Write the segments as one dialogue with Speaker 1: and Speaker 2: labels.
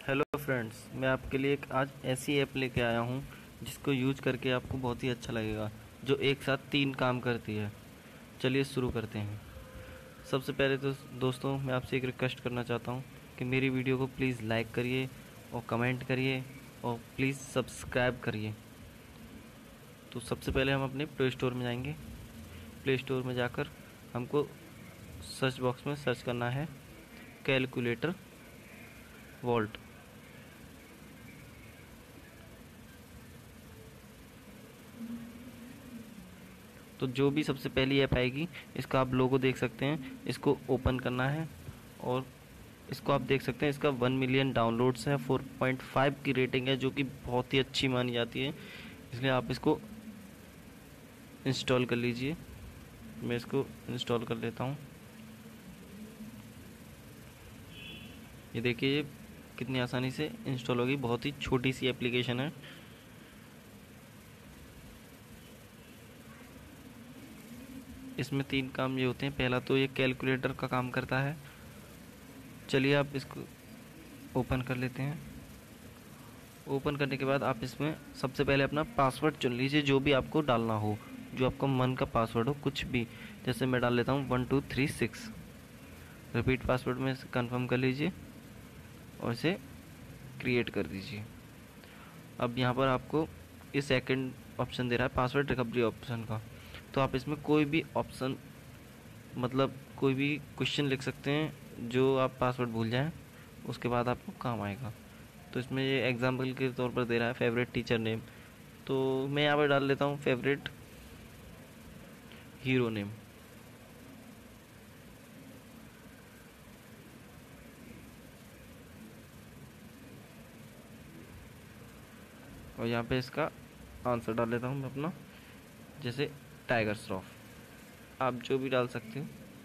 Speaker 1: Hello friends, मैं आपके लिए एक आज ऐसी ऐप लेके आया हूँ जिसको यूज करके आपको बहुत ही अच्छा लगेगा, जो एक साथ 3 काम करती है। चलिए शुरू करते हैं। सबसे पहले तो दोस्तों, मैं आपसे एक रिक्वेस्ट करना चाहता हूँ कि मेरी वीडियो को प्लीज़ लाइक करिए और कमेंट करिए और प्लीज़ सब्सक्राइब करिए। तो सबसे पहले हम अपने प्ले स्टोर में जाएंगे। प्ले स्टोर में जाकर हमको सर्च बॉक्स में सर्च करना है कैलकुलेटर वॉल्ट। तो जो भी सबसे पहली ऐप आएगी, इसका आप लोगो देख सकते हैं, इसको ओपन करना है और इसको आप देख सकते हैं, इसका 1 मिलियन डाउनलोड्स है, 4.5 की रेटिंग है, जो कि बहुत ही अच्छी मानी जाती है। इसलिए आप इसको इंस्टॉल कर लीजिए। मैं इसको इंस्टॉल कर लेता हूँ। ये देखिए, ये कितनी आसानी से इंस्टॉल होगी। बहुत ही छोटी सी एप्लीकेशन है। इसमें 3 काम ये होते हैं। पहला तो ये कैलकुलेटर का काम करता है। चलिए आप इसको ओपन कर लेते हैं। ओपन करने के बाद आप इसमें सबसे पहले अपना पासवर्ड चुन लीजिए, जो भी आपको डालना हो, जो आपका मन का पासवर्ड हो, कुछ भी। जैसे मैं डाल लेता हूँ 1236। रिपीट पासवर्ड में इसे कन्फर्म कर लीजिए और इसे क्रिएट कर दीजिए। अब यहाँ पर आपको ये सेकंड ऑप्शन दे रहा है, पासवर्ड रिकवरी ऑप्शन का। तो आप इसमें कोई भी ऑप्शन, मतलब कोई भी क्वेश्चन लिख सकते हैं जो आप पासवर्ड भूल जाएं, उसके बाद आपको काम आएगा। तो इसमें ये एग्जाम्पल के तौर पर दे रहा है फेवरेट टीचर नेम। तो मैं यहाँ पर डाल लेता हूँ फेवरेट हीरो नेम। और यहाँ पे इसका आंसर डाल लेता हूँ मैं अपना, जैसे टाइगर श्रॉफ। आप जो भी डाल सकते हो।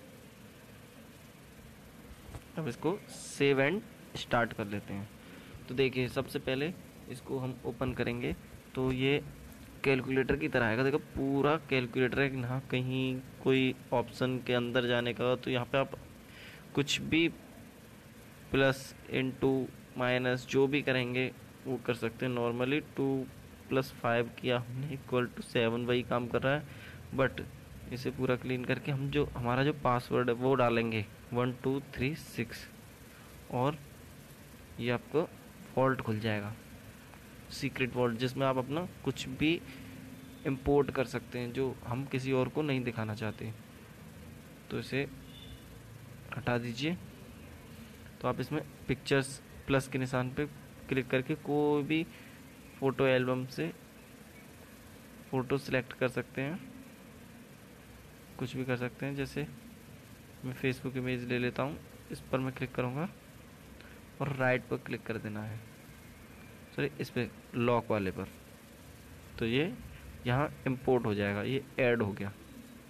Speaker 1: अब इसको सेव एंड स्टार्ट कर लेते हैं। तो देखिए, सबसे पहले इसको हम ओपन करेंगे तो ये कैलकुलेटर की तरह आएगा। देखो, पूरा कैलकुलेटर है, ना कहीं कोई ऑप्शन के अंदर जाने का। तो यहाँ पे आप कुछ भी प्लस इंटू माइनस जो भी करेंगे वो कर सकते हैं। नॉर्मली 2+5 किया हमने इक्वल टू 7, वही काम कर रहा है। बट इसे पूरा क्लीन करके हम जो हमारा जो पासवर्ड है वो डालेंगे 1236, और ये आपको वॉल्ट खुल जाएगा, सीक्रेट वॉल्ट, जिसमें आप अपना कुछ भी इंपोर्ट कर सकते हैं जो हम किसी और को नहीं दिखाना चाहते। तो इसे हटा दीजिए। तो आप इसमें पिक्चर्स प्लस के निशान पे क्लिक करके कोई भी फ़ोटो एल्बम से फ़ोटो सिलेक्ट कर सकते हैं, कुछ भी कर सकते हैं। जैसे मैं फेसबुक इमेज ले लेता हूँ, इस पर मैं क्लिक करूँगा और राइट पर क्लिक कर देना है, सॉरी इस पर लॉक वाले पर। तो ये यहाँ इंपोर्ट हो जाएगा, ये ऐड हो गया।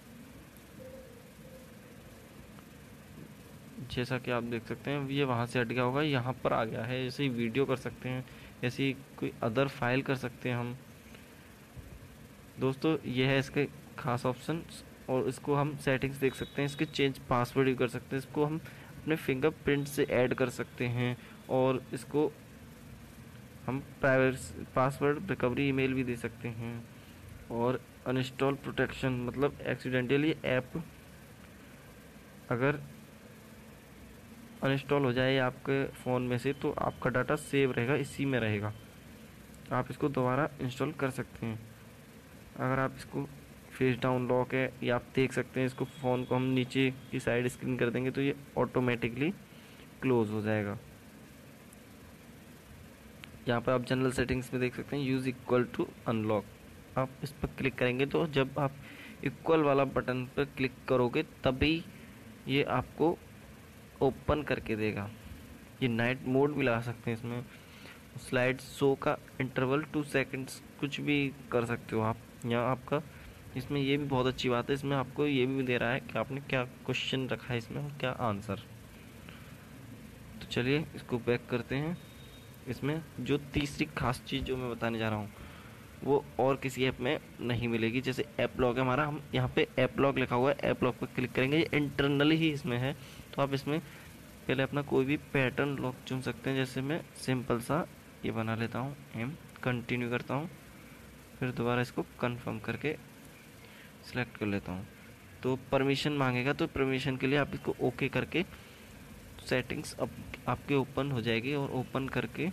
Speaker 1: जैसा कि आप देख सकते हैं, ये वहाँ से हट गया होगा, यहाँ पर आ गया है। ऐसे ही वीडियो कर सकते हैं, ऐसी कोई अदर फाइल कर सकते हैं हम। दोस्तों, ये है इसके खास ऑप्शन। और इसको हम सेटिंग्स देख सकते हैं, इसके चेंज पासवर्ड भी कर सकते हैं, इसको हम अपने फिंगरप्रिंट से ऐड कर सकते हैं, और इसको हम प्राइवेट पासवर्ड रिकवरी ईमेल भी दे सकते हैं। और अनइंस्टॉल प्रोटेक्शन, मतलब एक्सीडेंटली ऐप अगर अनइंस्टॉल हो जाए आपके फ़ोन में से, तो आपका डाटा सेव रहेगा, इसी में रहेगा। आप इसको दोबारा इंस्टॉल कर सकते हैं। अगर आप इसको फेस डाउन लॉक है, या आप देख सकते हैं, इसको फ़ोन को हम नीचे की साइड स्क्रीन कर देंगे तो ये ऑटोमेटिकली क्लोज हो जाएगा। यहाँ पर आप जनरल सेटिंग्स में देख सकते हैं यूज़ इक्वल टू अनलॉक। आप इस पर क्लिक करेंगे तो जब आप इक्वल वाला बटन पर क्लिक करोगे तभी ये आपको ओपन करके देगा। ये नाइट मोड भी लगा सकते हैं इसमें। स्लाइड शो का इंटरवल 2 सेकंड्स कुछ भी कर सकते हो आप। यहाँ आपका इसमें ये भी बहुत अच्छी बात है, इसमें आपको ये भी दे रहा है कि आपने क्या क्वेश्चन रखा है इसमें और क्या आंसर। तो चलिए इसको बैक करते हैं। इसमें जो तीसरी खास चीज़ जो मैं बताने जा रहा हूँ वो और किसी ऐप में नहीं मिलेगी। जैसे ऐप लॉक है हमारा, हम यहाँ पे ऐप लॉक लिखा हुआ है, ऐप लॉक पर क्लिक करेंगे, ये इंटरनली ही इसमें है। तो आप इसमें पहले अपना कोई भी पैटर्न लॉक चुन सकते हैं। जैसे मैं सिंपल सा ये बना लेता हूँ एम, कंटिन्यू करता हूँ, फिर दोबारा इसको कंफर्म करके सिलेक्ट कर लेता हूँ। तो परमिशन मांगेगा, तो परमिशन के लिए आप इसको ओके करके सेटिंग्स अब आपके ओपन हो जाएगी। और ओपन करके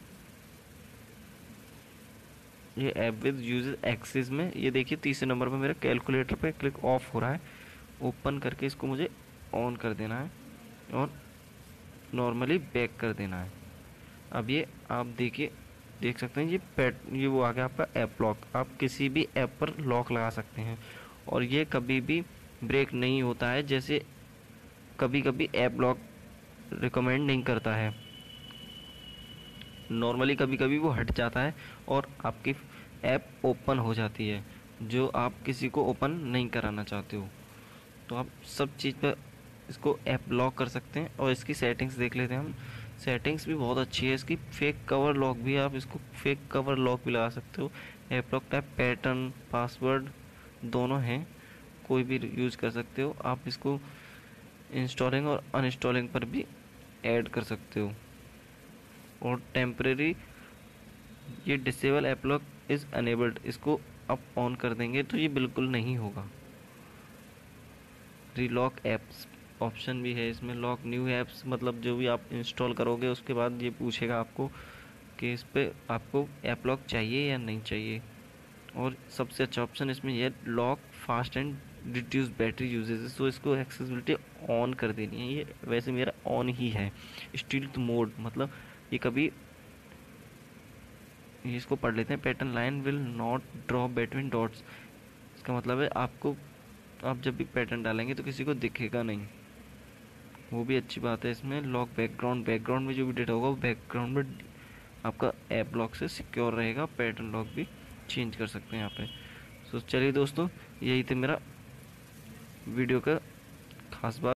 Speaker 1: ये ऐप विद यूजर एक्सेस में ये देखिए तीसरे नंबर पर मेरा कैलकुलेटर पे क्लिक ऑफ हो रहा है। ओपन करके इसको मुझे ऑन कर देना है और नॉर्मली बैक कर देना है। अब ये आप देखिए, देख सकते हैं ये वो आ गया आपका ऐप लॉक। आप किसी भी ऐप पर लॉक लगा सकते हैं और ये कभी भी ब्रेक नहीं होता है। जैसे कभी कभी ऐप लॉक रिकमेंड नहीं करता है, नॉर्मली कभी कभी वो हट जाता है और आपकी ऐप ओपन हो जाती है जो आप किसी को ओपन नहीं कराना चाहते हो। तो आप सब चीज़ पर इसको ऐप लॉक कर सकते हैं। और इसकी सेटिंग्स देख लेते हैं हम। सेटिंग्स भी बहुत अच्छी है इसकी। फेक कवर लॉक भी, आप इसको फेक कवर लॉक भी लगा सकते हो। App lock type pattern password दोनों हैं, कोई भी यूज़ कर सकते हो। आप इसको इंस्टॉलिंग और अनइंस्टॉलिंग पर भी ऐड कर सकते हो। और टेम्परेरी ये disable app lock is enabled, इसको आप ऑन कर देंगे तो ये बिल्कुल नहीं होगा। रीलॉक एप्स ऑप्शन भी है इसमें। लॉक न्यू ऐप्स, मतलब जो भी आप इंस्टॉल करोगे उसके बाद ये पूछेगा आपको कि इस पे आपको ऐप लॉक चाहिए या नहीं चाहिए। और सबसे अच्छा ऑप्शन इसमें यह lock fast and reduce battery usage, तो इसको एक्सेसिबिलिटी ऑन कर देनी है। ये वैसे मेरा ऑन ही है। स्टील्थ मोड मतलब ये कभी, ये इसको पढ़ लेते हैं। Pattern line will not draw between dots, इसका मतलब है आपको, आप जब भी पैटर्न डालेंगे तो किसी को दिखेगा नहीं, वो भी अच्छी बात है इसमें। लॉक बैकग्राउंड, बैकग्राउंड में जो भी डेटा होगा वो बैकग्राउंड में आपका ऐप लॉक से सिक्योर रहेगा। पैटर्न लॉक भी चेंज कर सकते हैं यहाँ पे। तो चलिए दोस्तों, यही थे मेरा वीडियो का खास बात।